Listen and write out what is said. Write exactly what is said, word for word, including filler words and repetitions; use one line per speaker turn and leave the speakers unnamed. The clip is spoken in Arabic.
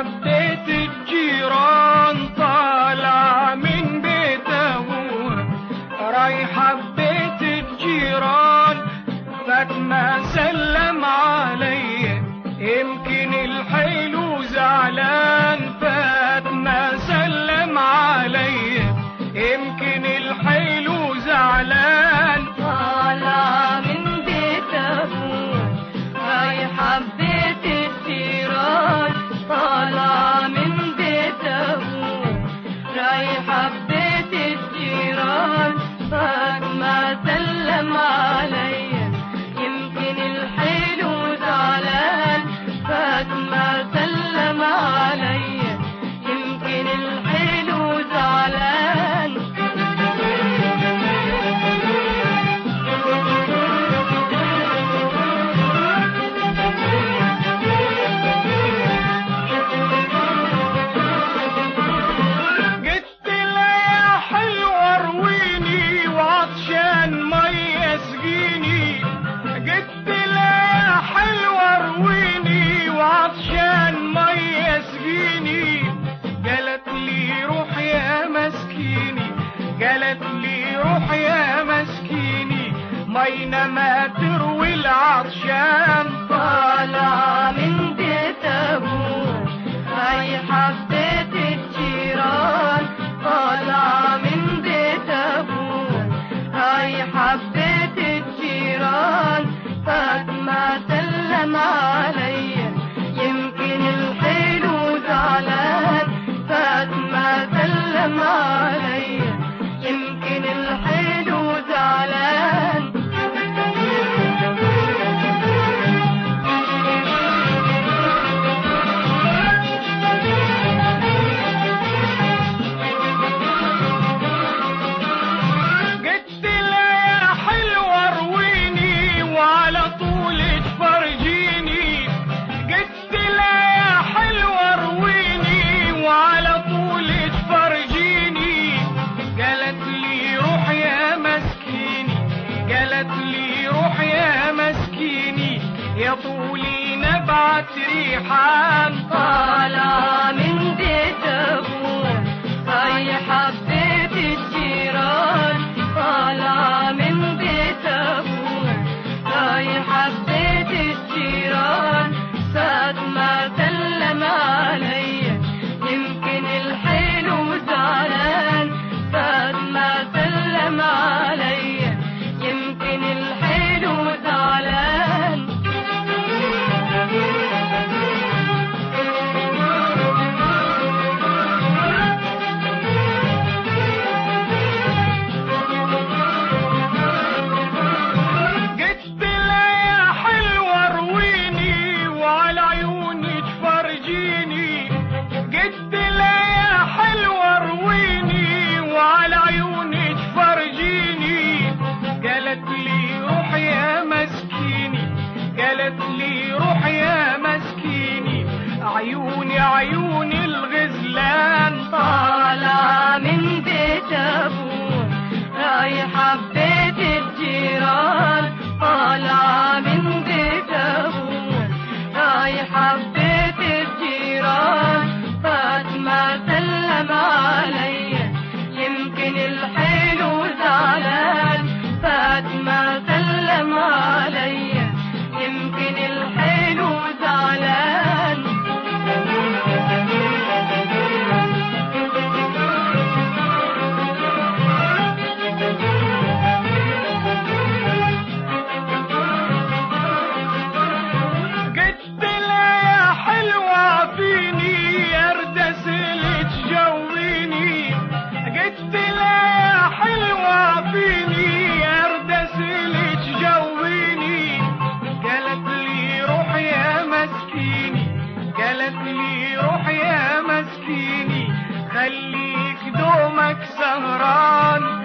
حبيت الجيران طالعة من بيت أبوها، رايحة ببيت الجيران فاطمة سلم عليا يمكن الحلو زعلان، فاطمة سلم عليا يمكن الحلو زعلان.
طالعة من بيت أبوها رايحة ببيت الجيران، طالعة من بيت أبوها رايحة ببيت الجيران فاطمة سلم عليا يمكن الحلو زعلان، فاطمة سلم عليا يمكن الحلو زعلان.
قالت لي روح يا مسكيني مينا ما تروي العطشان.
طالعة من بيت أبوها رايحة ببيت الجيران، طالعة من بيت أبوها رايحة ببيت الجيران فاطمة سلم عليا يمكن الحلو زعلان، فاطمة سلم عليا يمكن الحلو زعلان.
قلت لها يا حلوة رويني وعلى طول تفرجيني، قلت لها يا حلوة رويني وعلى طول تفرجيني. قالت لي روح يا مسكيني، قالت لي روح يا مسكيني يا طولي نبعت ريحان.
طالعة من بيت أبوها رايحة ببيت الجيران، طالعة من بيت أبوها رايحة ببيت الجيران فاطمة سلم عليا يمكن الحلو زعلان، فاطمة سلم عليا يمكن الحلو زعلان.
قلت لها يا حلوة رويني وعلى عيوني تفرجيني، قلت لها يا حلوة رويني وعلى عيوني تفرجيني. قالت لي روح يا مسكيني، قالت لي روح يا مسكيني عيوني عيون الغزلان.
طالعة من بيت أبوها رايحة ببيت الجيران، طالعة من بيت أبوها رايحة ببيت الجيران فاطمة سلم عليا يمكن الحلو زعلان، فاطمة سلم عليا يمكن الحلو زعلان.
قلت لها يا حلوة فيني اردسلك جويني، قلت لها يا حلوة فيني اردسلك جويني. قالت لي روح يا مسكيني، قالت لي روح يا مسكيني خليك دومك سهران.